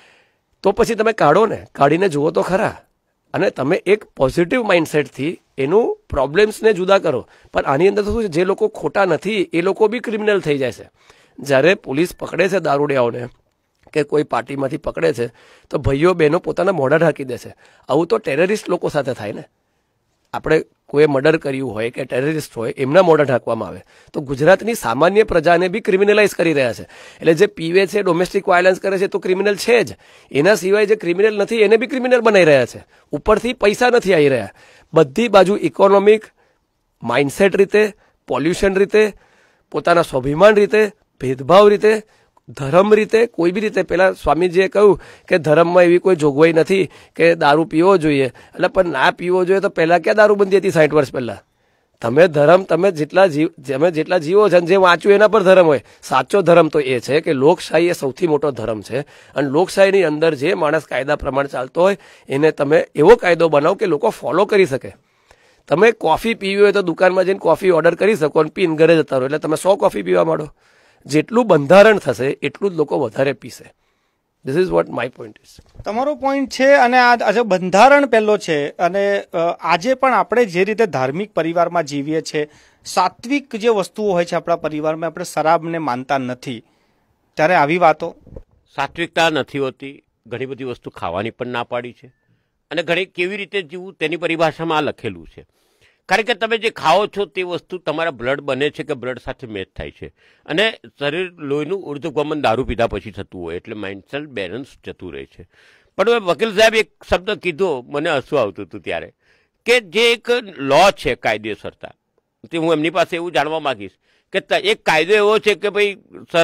તો પછી તમે કાઢો ને, કાઢીને જુઓ તો ખરા, અને તમે એક પોઝિટિવ માઇન્ડસેટથી એનું પ્રોબ્લેમ્સને જુદા કરો. પણ આની અંદર તો શું છે, જે લોકો ખોટા નથી એ લોકો બી ક્રિમિનલ થઈ જાય છે. જ્યારે પોલીસ પકડે છે દારૂડિયાઓને કે કોઈ પાર્ટીમાંથી પકડે છે તો ભાઈઓ બહેનો પોતાના મોઢા ઢાંકી દે છે. આવું તો ટેરરિસ્ટ લોકો સાથે થાય ને. આપણે કોઈ મર્ડર કર્યું હોય કે ટેરરિસ્ટ હોય એમના મોઢા ઢાંકવામાં આવે. તો ગુજરાતની સામાન્ય પ્રજાને બી ક્રિમિનલાઇઝ કરી રહ્યા છે. એટલે જે પીવે છે, ડોમેસ્ટિક વાયોલન્સ કરે છે તો ક્રિમિનલ છે જ. એના સિવાય જે ક્રિમિનલ નથી એને બી ક્રિમિનલ બનાવી રહ્યા છે. ઉપરથી પૈસા નથી આવી રહ્યા. બધી બાજુ ઇકોનોમિક, માઇન્ડસેટ રીતે, પોલ્યુશન રીતે, પોતાના સ્વાભિમાન રીતે, ભેદભાવ રીતે, ધર્મ રીતે, કોઈ બી રીતે. પેલા સ્વામીજીએ કહ્યું કે ધર્મમાં એવી કોઈ જોગવાઈ નથી કે દારૂ પીવો જોઈએ. એટલે પણ ના પીવો જોઈએ તો પહેલા ક્યાં દારૂબંધી હતી 60 વર્ષ પહેલા? તમે ધર્મ તમે જેટલા જીવો છે જે વાંચ્યું એના પર ધર્મ હોય. સાચો ધર્મ તો એ છે કે લોકશાહી એ સૌથી મોટો ધર્મ છે, અને લોકશાહીની અંદર જે માણસ કાયદા પ્રમાણે ચાલતો હોય એને તમે એવો કાયદો બનાવો કે લોકો ફોલો કરી શકે. તમે કોફી પીવી હોય તો દુકાનમાં જઈને કોફી ઓર્ડર કરી શકો અને પીને ઘરે જતા રહો, એટલે તમે 100 કોફી પીવા માંડો. જેટલું બંધારણ થશે એટલું જ લોકો વધારે પીશે. This is what my point is. તમારો પોઈન્ટ છે. અને આજે બંધારણ પહેલો છે, અને આજે પણ આપણે જે રીતે ધાર્મિક પરિવારમાં જીવીએ છીએ, સાત્વિક જે વસ્તુઓ હોય છે આપણા પરિવારમાં, આપણે શરાબને માનતા નથી, ત્યારે આવી વાતો સાત્વિકતા નથી હોતી. ઘણી બધી વસ્તુ ખાવાની પણ ના પાડી છે, અને ઘણી કેવી રીતે જીવવું તેની પરિભાષામાં આ લખેલું છે. કારણ કે તમે જે ખાઓ છો તે વસ્તુ તમારા બ્લડ બને છે કે બ્લડ સાથે મેચ થાય છે, અને શરીર લોહીનું ઉર્ધ્વગમન દારૂ પીધા પછી થતું હોય, એટલે મેન્ટલ બેલેન્સ જતું રહે છે. પણ વકીલ સાહેબ એક શબ્દ કીધો, મને હસવું આવતું હતું ત્યારે, કે જે એક લો છે કાયદેસરતા, તે હું એમની પાસે એવું જાણવા માંગીશ કે એક કાયદો એવો છે કે ભાઈ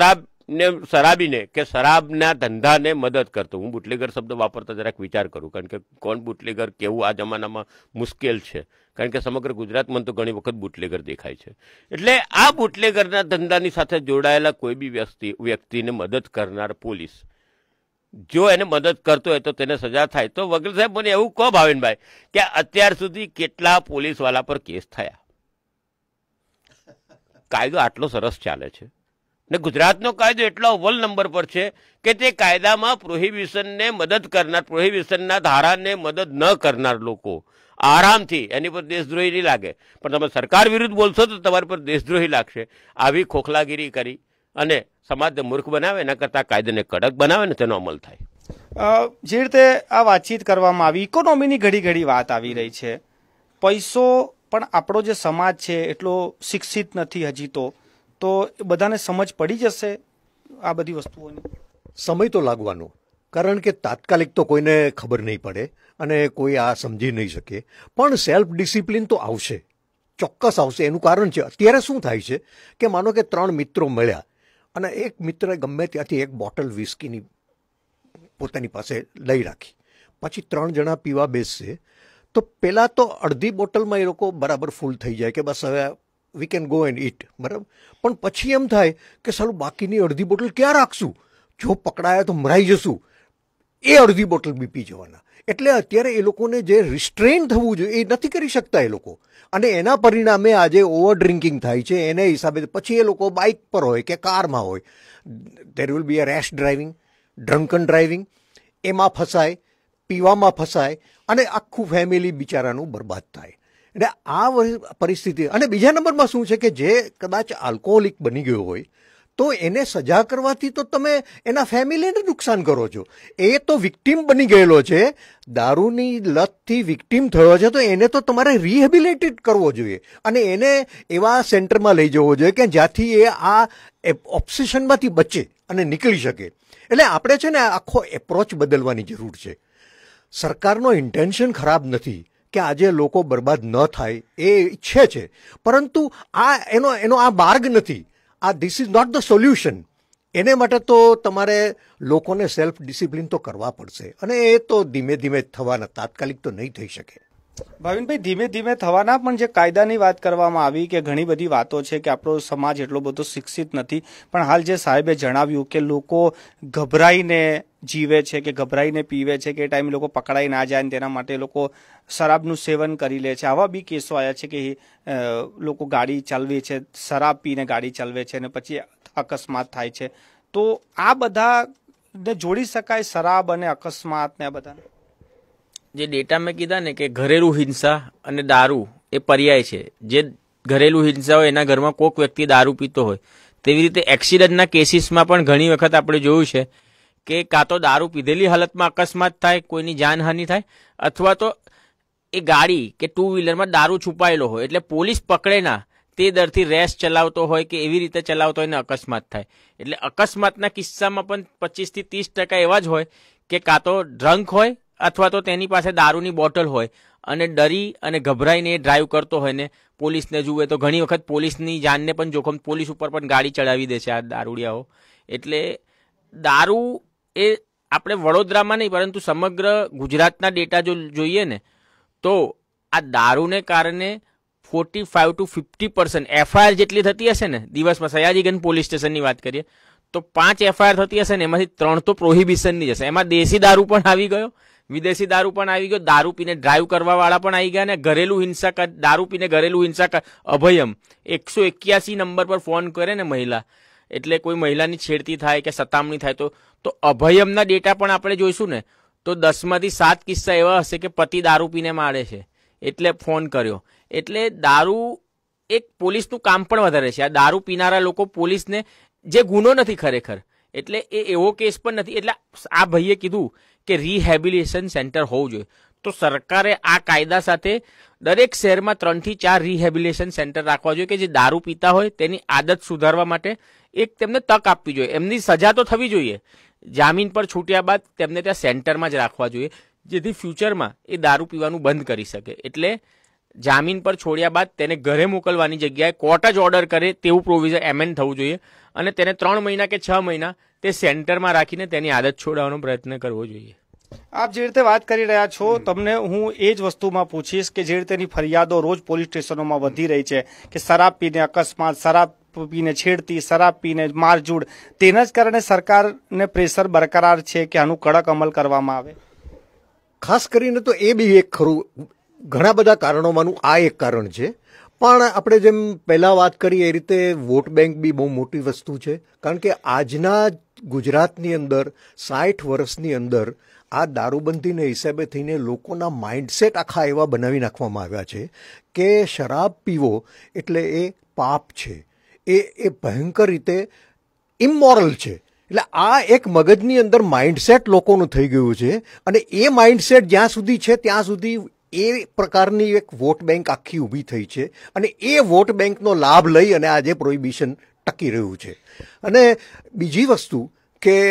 શરાબીને કે શરાબના ધંધાને મદદ કરતો. હું બુટલેગર શબ્દ વાપરતા જરાક વિચાર કરું, કારણ કે કોણ બુટલેગર કેવું આ જમાનામાં મુશ્કેલ છે, કારણ કે સમગ્ર ગુજરાતમાં તો ઘણી વખત બુટલેગર દેખાય છે. એટલે આ બુટલેગરના ધંધાની સાથે જોડાયેલા કોઈ બી વ્યક્તિને મદદ કરનાર પોલીસ જો એને મદદ કરતો હોય તો તેને સજા થાય. તો વકીલ સાહેબ મને એવું કહો ભાવિનભાઈ કે અત્યાર સુધી કેટલા પોલીસવાળા પર કેસ થયા? કાયદો આટલો સરસ ચાલે છે ને ગુજરાતનો કાયદો એટલો અવ્વલ નંબર પર છે કે તે કાયદામાં પ્રોહિબિશનને મદદ કરનાર, પ્રોહિબિશનના ધારાને મદદ ન કરનાર લોકો આરામથી એની પર દેશદ્રોહી નહીં લાગે, પણ તમે સરકાર વિરુદ્ધ બોલશો તો તમારી પર દેશદ્રોહી લાગશે. આવી ખોખલાગીરી કરી અને સમાજને મૂર્ખ બનાવે, એના કરતાં કાયદાને કડક બનાવે ને તેનો અમલ થાય. જે રીતે આ વાતચીત કરવામાં આવી, ઇકોનોમીની ઘડી વાત આવી રહી છે. પૈસો પણ આપણો જે સમાજ છે એટલો શિક્ષિત નથી હજી તો બધાને સમજ પડી જશે આ બધી વસ્તુઓની? સમય તો લાગવાનો, કારણ કે તાત્કાલિક તો કોઈને ખબર નહીં પડે અને કોઈ આ સમજી નહીં શકે, પણ સેલ્ફ ડિસિપ્લિન તો આવશે, ચોક્કસ આવશે. એનું કારણ છે, અત્યારે શું થાય છે કે માનો કે 3 મિત્રો મળ્યા અને એક મિત્રે ગમે ત્યાંથી એક બોટલ વિસ્કીની પોતાની પાસે લઈ રાખી, પછી 3 જણા પીવા બેસશે તો પહેલાં તો અડધી બોટલમાં એ લોકો બરાબર ફૂલ થઈ જાય કે બસ હવે we can go and it, બરાબર. પણ પછી એમ થાય કે સાલું બાકીની અડધી બોટલ ક્યાં રાખશું, જો પકડાયા તો મરાઈ જશું, એ અડધી બોટલ બી પી જવાના. એટલે અત્યારે એ લોકોને જે રિસ્ટ્રેન થવું જોઈએ એ નથી કરી શકતા એ લોકો, અને એના પરિણામે આજે ઓવર ડ્રિંકિંગ થાય છે. એને હિસાબે પછી એ લોકો બાઇક પર હોય કે કારમાં હોય, there will be a rash driving, drunken driving, એમાં ફસાય, પીવામાં ફસાય અને આખું ફેમિલી બિચારાનું બરબાદ થાય. એટલે આ પરિસ્થિતિ. અને બીજા નંબરમાં શું છે કે જે કદાચ આલ્કોહોલિક બની ગયો હોય તો એને સજા કરવાથી તો તમે એના ફેમિલીને નુકસાન કરો છો. એ તો વિક્ટિમ બની ગયેલો છે, દારૂની લતથી વિક્ટિમ થયો છે, તો એને તો તમારે રિહેબિલિટેટ કરવો જોઈએ અને એને એવા સેન્ટરમાં લઈ જવો જોઈએ કે જ્યાંથી એ આ ઓબ્સેશનમાંથી બચે અને નીકળી શકે. એટલે આપણે છે ને આખો એપ્રોચ બદલવાની જરૂર છે. સરકારનો ઇન્ટેન્શન ખરાબ નથી કે આજે લોકો બરબાદ ન થાય, એ ઈચ્છે છે, પરંતુ આ એનો આ માર્ગ નથી. આ this is not the solution. એને માટે તો તમારે લોકોને સેલ્ફ ડિસિપ્લિન તો કરવા પડશે અને એ તો ધીમે ધીમે થવાના, તાત્કાલિક તો નહીં થઈ શકે. ભાવિનભાઈ, ધીમે ધીમે થવાના, પણ જે કાયદાની વાત કરવામાં આવી કે ઘણી બધી વાતો છે કે આપણો સમાજ એટલો બધો શિક્ષિત નથી, પણ હાલ જે સાહેબે જણાવ્યું કે લોકો ગભરાઈને જીવે છે કે ગભરાઈને પીવે છે કે એ ટાઈમે લોકો પકડાઈ ના જાય, તેના માટે લોકો શરાબનું સેવન કરી લે છે. આવા બી કેસો આવ્યા છે કે લોકો ગાડી ચલાવે છે, શરાબ પીને ગાડી ચલાવે છે અને પછી અકસ્માત થાય છે. તો આ બધાને જોડી શકાય, શરાબ અને અકસ્માત ને આ બધા જે ડેટા મેં કીધા ને કે ઘરેલું હિંસા અને દારૂ એ પર્યાય છે. જે ઘરેલું હિંસા હોય એના ઘરમાં કોઈક વ્યક્તિ દારૂ પીતો હોય, તેવી રીતે એક્સિડન્ટના કેસીસમાં પણ ઘણી વખત આપણે જોયું છે કે કાં તો દારૂ પીધેલી હાલતમાં અકસ્માત થાય, કોઈની જાનહાનિ થાય, અથવા તો એ ગાડી કે 2 વ્હીલરમાં દારૂ છુપાયેલો હોય એટલે પોલીસ પકડે ના, તે દરથી રેસ ચલાવતો હોય કે એવી રીતે ચલાવતો હોય ને અકસ્માત થાય. એટલે અકસ્માતના કિસ્સામાં પણ 25 થી 30% એવા જ હોય કે કાં તો ડ્રંક હોય અથવા તો તેની પાસે દારૂની બોટલ હોય અને ડરી અને ગભરાઈને ડ્રાઈવ કરતો હોય ને પોલીસને જુએ તો ઘણી વખત પોલીસની જાનને પણ જોખમ, પોલીસ ઉપર પણ ગાડી ચડાવી દે છે આ દારૂડિયાઓ. એટલે દારૂ એ આપણે વડોદરામાં નહીં પરંતુ સમગ્ર ગુજરાતના ડેટા જો જોઈએ ને તો આ દારૂને કારણે 45 to 50% એફઆઈઆર જેટલી થતી હશે ને દિવસમાં, સયાજીગંજ પોલીસ સ્ટેશનની વાત કરીએ તો 5 એફઆઈઆર થતી હશે ને એમાંથી 3 તો પ્રોહિબિશનની જશે. એમાં દેશી દારૂ પણ આવી ગયો, વિદેશી દારૂ પણ આવી ગયો, દારૂ પીને ડ્રાઈવ કરવા વાળા પણ આવી ગયા, અને ઘરેલું હિંસા, દારૂ પીને ઘરેલું હિંસા અભયમ 181 નંબર પર ફોન કરે ને મહિલા, એટલે કોઈ મહિલાની છેડતી થાય કે સતામણી થાય તો અભયમના ડેટા પણ આપણે જોઈશું ને તો 10માંથી 7 કિસ્સા એવા હશે કે પતિ દારૂ પીને મારે છે એટલે ફોન કર્યો. એટલે દારૂ એક પોલીસનું કામ પણ વધારે છે. આ દારૂ પીનારા લોકો પોલીસને, જે ગુનો નથી ખરેખર, એટલે એ એવો કેસ પણ નથી. એટલે આ ભાઈએ કીધું કે રિહેબિલિટેશન સેન્ટર હોવું જોઈએ, તો સરકારે આ કાયદા સાથે દરેક શહેરમાં 3 થી 4 રિહેબિલિટેશન સેન્ટર રાખવા જોઈએ કે જે દારૂ પીતા હોય તેની આદત સુધારવા માટે એક તેમને તક આપવી જોઈએ. એમની સજા તો થવી જોઈએ, જામીન પર છૂટ્યા બાદ તેમને ત્યાં સેન્ટરમાં જ રાખવા જોઈએ જેથી ફ્યુચરમાં એ દારૂ પીવાનું બંધ કરી શકે. એટલે જામીન પર છોડ્યા બાદ તેને ઘરે મોકલવાની જગ્યાએ કોર્ટ જ ઓર્ડર કરે તેવું પ્રોવિઝન એમેન્ડ થવું જોઈએ અને તેને 3 મહિના કે 6 મહિના તે સેન્ટરમાં રાખીને તેની આદત છોડાવવાનો પ્રયત્ન કરવો જોઈએ. આપ જે રીતે વાત કરી રહ્યા છો, તમને હું એ જ વસ્તુમાં પૂછીશ કે જે રીતેની ફરિયાદો રોજ પોલીસ સ્ટેશનોમાં વધી રહી છે કે શરાબ પીને અકસ્માત, શરાબ પીને છેડતી, શરાબ પીને મારઝૂડ, તેના જ કારણે સરકારને પ્રેશર બરકરાર છે કે આનું કડક અમલ કરવામાં આવે. ખાસ કરીને તો એ બી એક ખરું, ઘણા બધા કારણોમાંનું આ એક કારણ છે. પણ આપણે જેમ પહેલાં વાત કરી એ રીતે વોટ બેંક બી બહુ મોટી વસ્તુ છે, કારણ કે આજના ગુજરાતની અંદર 60 વર્ષની અંદર આ દારૂબંધીને હિસાબે થઈને લોકોના માઇન્ડસેટ આખા એવા બનાવી નાખવામાં આવ્યા છે કે શરાબ પીવો એટલે એ પાપ છે, એ ભયંકર રીતે ઇમોરલ છે. એટલે આ એક મગજની અંદર માઇન્ડસેટ લોકોનું થઈ ગયું છે અને એ માઇન્ડસેટ જ્યાં સુધી છે ત્યાં સુધી એ પ્રકારની એક વોટ બેંક આખી ઊભી થઈ છે અને એ વોટ બેંકનો લાભ લઈ અને આજે પ્રોહિબિશન ટકી રહ્યું છે. અને બીજી વસ્તુ કે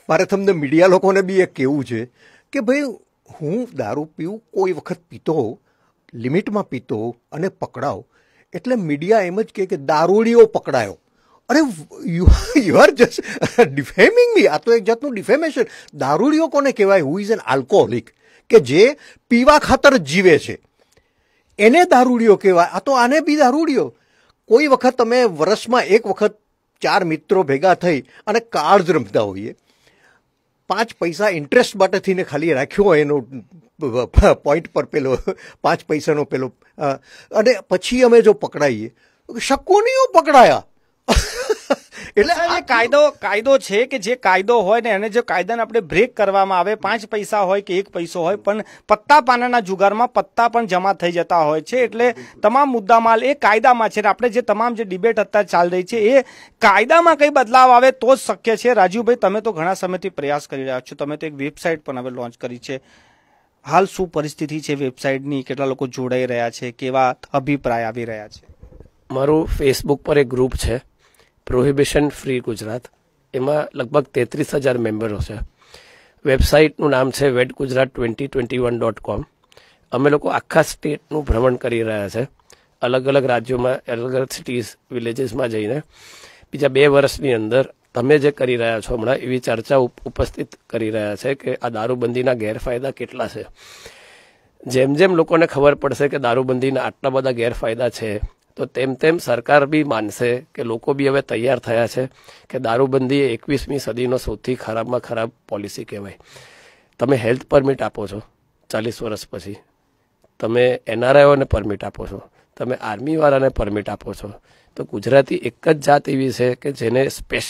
મારે તમને મીડિયા લોકોને બી એક કહેવું છે કે ભાઈ હું દારૂ પીવું, કોઈ વખત પીતો હોઉં, લિમિટમાં પીતો હોઉં અને પકડાવ એટલે મીડિયા એમ જ કહે કે દારૂડીઓ પકડાયો. અરે you are just defaming me. આ તો એક જાતનું ડિફેમેશન. દારૂડીઓ કોને કહેવાય? હુ ઇઝ એન આલ્કોહોલિક, કે જે પીવા ખાતર જ જીવે છે, એને દારૂડીઓ કહેવાય. આ તો આને બી દારૂડીઓ. કોઈ વખત અમે વર્ષમાં એક વખત 4 મિત્રો ભેગા થઈ અને કાર્ડ્સ રમતા હોઈએ, 5 પૈસા ઇન્ટરેસ્ટ માટે થઈને ખાલી રાખ્યો હોય એનો પોઈન્ટ પર પેલો 5 પૈસાનો પેલો, અને પછી અમે જો પકડાઈએ, શકોનીઓ પકડાયા. એટલે આ કાયદો છે કે જે કાયદો હોય ને એને જો કાયદાને આપણે બ્રેક કરવામાં આવે, 5 પૈસા હોય કે 1 પૈસો હોય, પણ પત્તા પાનાના જુગારમાં પત્તા પણ જમા થઈ જતા હોય છે. એટલે તમામ મુદ્દામાલ એ કાયદામાં છે. આપણે જે તમામ જે ડિબેટ અત્યારે ચાલી રહી છે એ કાયદામાં કઈ બદલાવ આવે તો જ શક્ય છે. રાજુભાઈ, તમે તો ઘણા સમયથી પ્રયાસ કરી રહ્યા છો, તમે તો એક વેબસાઇટ પણ હવે લોન્ચ કરી છે. હાલ શું પરિસ્થિતિ છે વેબસાઇટની? કેટલા લોકો જોડાઈ રહ્યા છે? કેવા અભિપ્રાય આવી રહ્યા છે? મારું ફેસબુક પર એક ગ્રુપ છે, પ્રોહિબિશન ફ્રી ગુજરાત. એમાં લગભગ 33,000 મેમ્બરો છે. વેબસાઇટનું નામ છે vetgujarat2021.com. અમે લોકો આખા સ્ટેટનું ભ્રમણ કરી રહ્યા છે, અલગ અલગ રાજ્યોમાં, અલગ અલગ સિટીઝ, વિલેજીસમાં જઈને. બીજા 2 વર્ષની અંદર તમે જે કરી રહ્યા છો હમણાં, એવી ચર્ચા ઉપસ્થિત કરી રહ્યા છે કે આ દારૂબંધીના ગેરફાયદા કેટલા છે. જેમ જેમ લોકોને ખબર પડશે કે દારૂબંધીના આટલા બધા ગેરફાયદા છે, તો તેમ તેમ સરકાર બી માનશે કે લોકો બી હવે તૈયાર થયા છે કે દારૂબંધી એ 21મી સદીનો સૌથી ખરાબમાં ખરાબ પોલિસી કહેવાય. તમે હેલ્થ પરમિટ આપો છો 40 વર્ષ પછી, તમે એનઆરઆઈઓને પરમિટ આપો છો, તમે આર્મીવાળાને પરમિટ આપો છો. તો ગુજરાતી એક જ જાત એવી છે કે જેને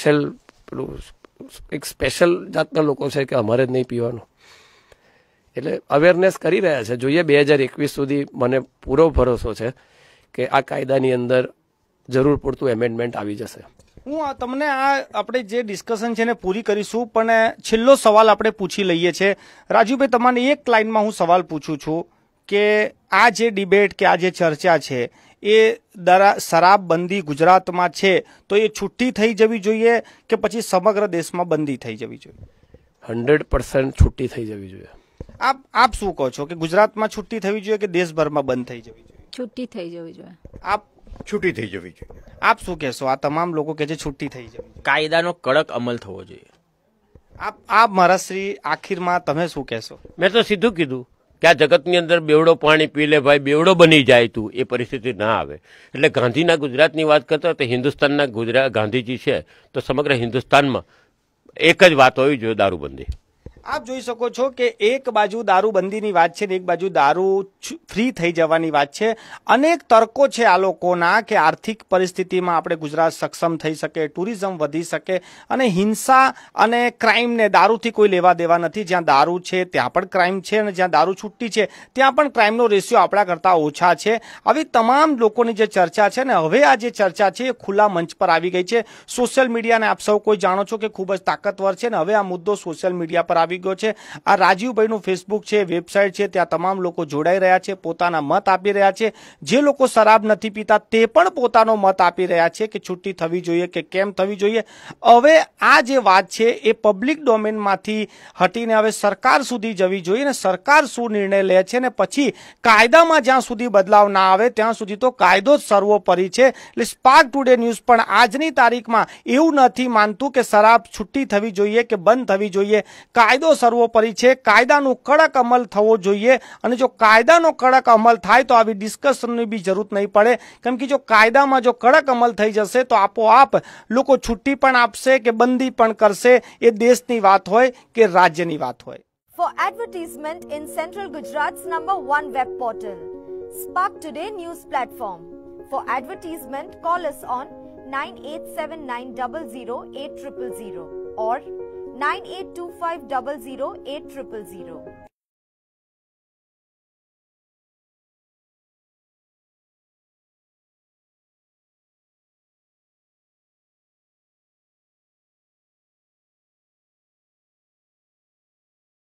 એક સ્પેશિયલ જાતના લોકો છે કે અમારે જ નહીં પીવાનું. એટલે અવેરનેસ કરી રહ્યા છે. જોઈએ 2021 સુધી મને પૂરો ભરોસો છે કે આ કાયદાની અંદર જરૂર પૂરતું એમેન્ડમેન્ટ આવી જશે. હું તમને આ આપણે જે ડિસ્કશન છે ને પૂરી કરીશું, પણ છેલ્લો સવાલ આપણે પૂછી લઈએ છીએ. રાજુભાઈ, તમને એક લાઇનમાં હું સવાલ પૂછું છું કે આ જે ડિબેટ કે આ જે ચર્ચા છે એ શરાબબંધી ગુજરાતમાં છે તો એ છૂટી થઈ જવી જોઈએ કે પછી સમગ્ર દેશમાં બંધી થઈ જવી જોઈએ? 100% છૂટી થઈ જવી જોઈએ. આપ શું કહો છો કે ગુજરાતમાં છૂટી થવી જોઈએ કે દેશભરમાં બંધ થઈ જવી જોઈએ? છૂટી થઈ જવી જોઈએ. આપ છૂટી થઈ જવી જોઈએ. આપ શું કહેશો? આ તમામ લોકો કે છે છૂટી થઈ જવી, કાયદાનો કડક અમલ થવો જોઈએ. આપ મારા શ્રી આખીરમાં તમે શું કહેશો? મેં તો સીધું કીધું કે આ જગતની અંદર બેવડો પાણી પી લે ભાઈ, બેવડો બની જાય તું, એ પરિસ્થિતિ ના આવે. એટલે ગાંધીના ગુજરાતની વાત કરતા તો હિન્દુસ્તાનના ગાંધીજી છે તો સમગ્ર હિન્દુસ્તાનમાં એક જ વાત હોવી જોઈએ, દારૂબંધી. આપ જોઈ શકો છો કે એક બાજુ દારૂબંધીની વાત છે ને એક બાજુ દારૂ ફ્રી થઈ જવાની વાત છે. અનેક તર્કો છે આ લોકોના કે આર્થિક પરિસ્થિતિમાં આપણે ગુજરાત સક્ષમ થઈ શકે, ટુરિઝમ વધી શકે, અને હિંસા અને ક્રાઇમને દારૂથી કોઈ લેવા દેવા નથી. જ્યાં દારૂ છે ત્યાં પણ ક્રાઇમ છે અને જ્યાં દારૂ છૂટી છે ત્યાં પણ ક્રાઇમનો રેશિયો આપણા કરતાં ઓછા છે. આવી તમામ લોકોની જે ચર્ચા છે ને હવે આ જે ચર્ચા છે એ ખુલ્લા મંચ પર આવી ગઈ છે. સોશિયલ મીડિયાને આપ સૌ કોઈ જાણો છો કે ખૂબ જ તાકતવર છે ને હવે આ મુદ્દો સોશિયલ મીડિયા પર આવી ગયો છે. આ રાજીવભાઈનું ફેસબુક છે, વેબસાઇટ છે, ત્યાં તમામ લોકો જોડાઈ રહ્યા છે, પોતાના મત આપી રહ્યા છે. જે લોકો શરાબ નથી પીતા તે પણ પોતાનો મત આપી રહ્યા છે કે છૂટી થવી જોઈએ કે કેમ થવી જોઈએ. હવે આ જે વાત છે એ પબ્લિક ડોમેનમાંથી હટીને હવે સરકાર સુધી જવી જોઈએ ને સરકાર શું નિર્ણય લે છે ને પછી કાયદામાં જ્યાં સુધી બદલાવ ના આવે ત્યાં સુધી તો કાયદો જ સર્વોપરી છે. એટલે સ્પાર્ક ટુડે ન્યૂઝ પણ આજની તારીખમાં એવું નથી માનતું કે શરાબ છૂટી થવી જોઈએ કે બંધ થવી જોઈએ. કાયદો સર્વોપરી છે. કાયદાનું કડક અમલ થવો જોઈએ અને જો કાયદાનો કડક અમલ થાય તો આવી ડિસ્કશનની બી જરૂર નહીં પડે. કેમ કે જો કાયદામાં જો કડક અમલ થઈ જશે તો આપોઆપ લોકો છૂટી પણ આપશે કે બંધી પણ કરશે. એ દેશની વાત હોય કે રાજ્યની વાત હોય. For advertisement in Central Gujarat's #1 web portal, Spark Today News platform. For advertisement, call us on 987900808000 or 9825008000.